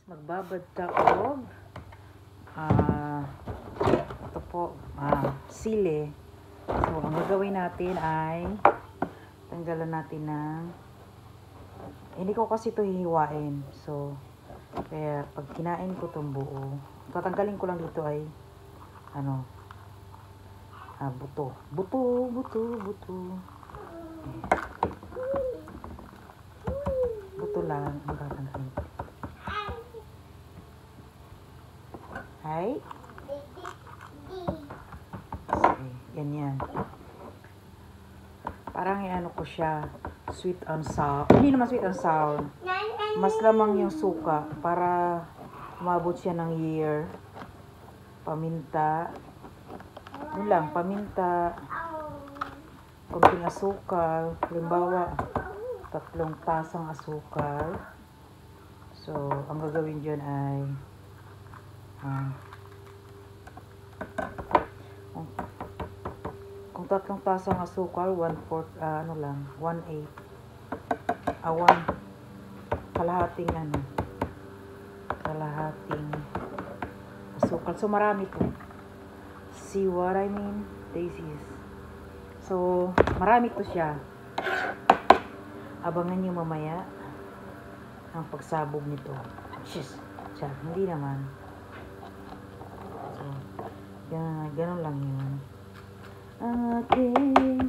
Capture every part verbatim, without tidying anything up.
Magbabad taog. Ah, ito po, ah, sili. So, ang gagawin natin ay tanggalan natin ng hindi ko kasi ito hihiwain. So, kaya pag kinain ko itong buo, tatanggalin ko lang dito ay ano, ah, buto. Buto, buto, buto. Buto lang ang tatanggalin. Hay. Sige, ganyan. Parang ano ko siya, sweet and sour. Hindi naman sweet and sour. Mas lamang yung suka para umabot siya ng year. Paminta. Yun lang, paminta. Konting asukal. Halimbawa, tatlong tasang asukal. So, ang gagawin dyan ay uh, kung, kung tatlong tasang asukal, one fourth, uh, ano lang, one eighth. Ah, one, kalahating ano, kalahating asukal. So, marami po. See what I mean? This is. So, marami to siya. Abangan nyo mamaya ang pagsabog nito. Shush! Siya, hindi naman. So, yan, ganun lang yun. Aking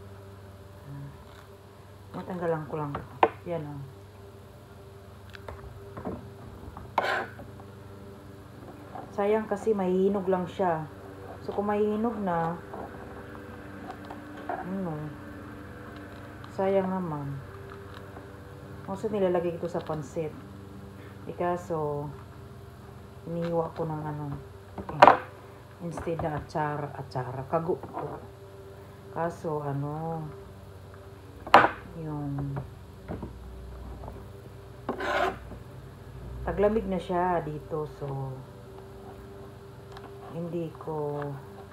matanggalan ko lang. Yan o. Oh. Sayang kasi mahihinog lang siya. So, kung mahihinog na, ano, sayang naman. Also, nilalagay ito sa pansit. E kaso, inihiwa ko ng ano, eh, instead na atsara, atsara, kago ko. Kaso, ano, yung, taglamig na siya dito, so, hindi ko,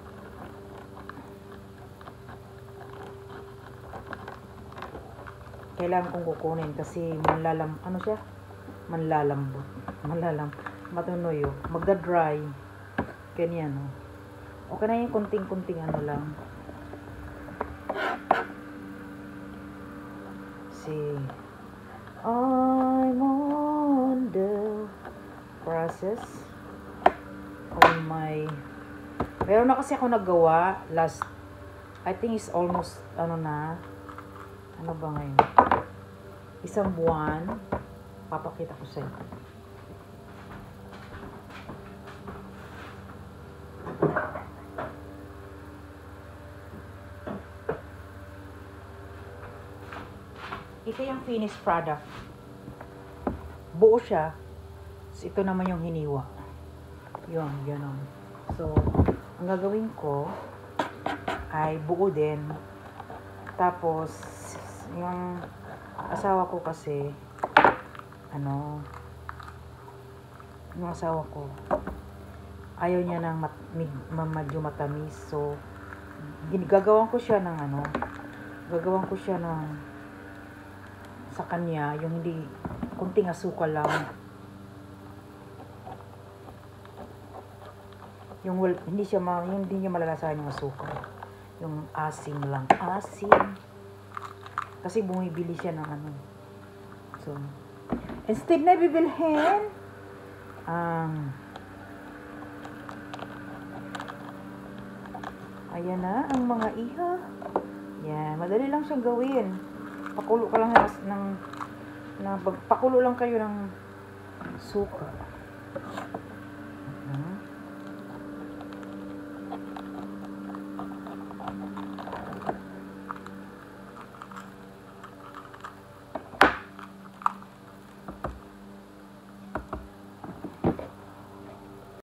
kailangan kong kukunin kasi manlalam, ano siya? Manlalambot. Manlalam, matunoyo. Magda-dry. Ganyan, oh. Okay na yung kunting-kunting ano lang. See. I'm on the process of my, meron na kasi ako nagawa last, I think it's almost, ano na, ano ba ngayon? Isang buwan. Papakita ko sa inyo. Ito yung finished product. Buo siya. So, ito naman yung hiniwa. Yun, gano'n. So, ang gagawin ko ay buo din. Tapos, yung asawa ko kasi, ano, yung asawa ko, ayaw niya ng mat, mid, medyo matamis. So, gagawan ko siya ng ano, gagawan ko siya ng, sa kanya, yung hindi, kunting asukal lang. Yung, hindi siya, ma, yung hindi niya malalasahan yung asukal. Yung asim lang. Asim. Kasi bumibili siya ng ano. So, instead na bibilhin, um, ayan na ang mga iha. Yan, madali lang siyang gawin. Pakulo ka lang ng, ng, ng pakulo lang kayo ng suka.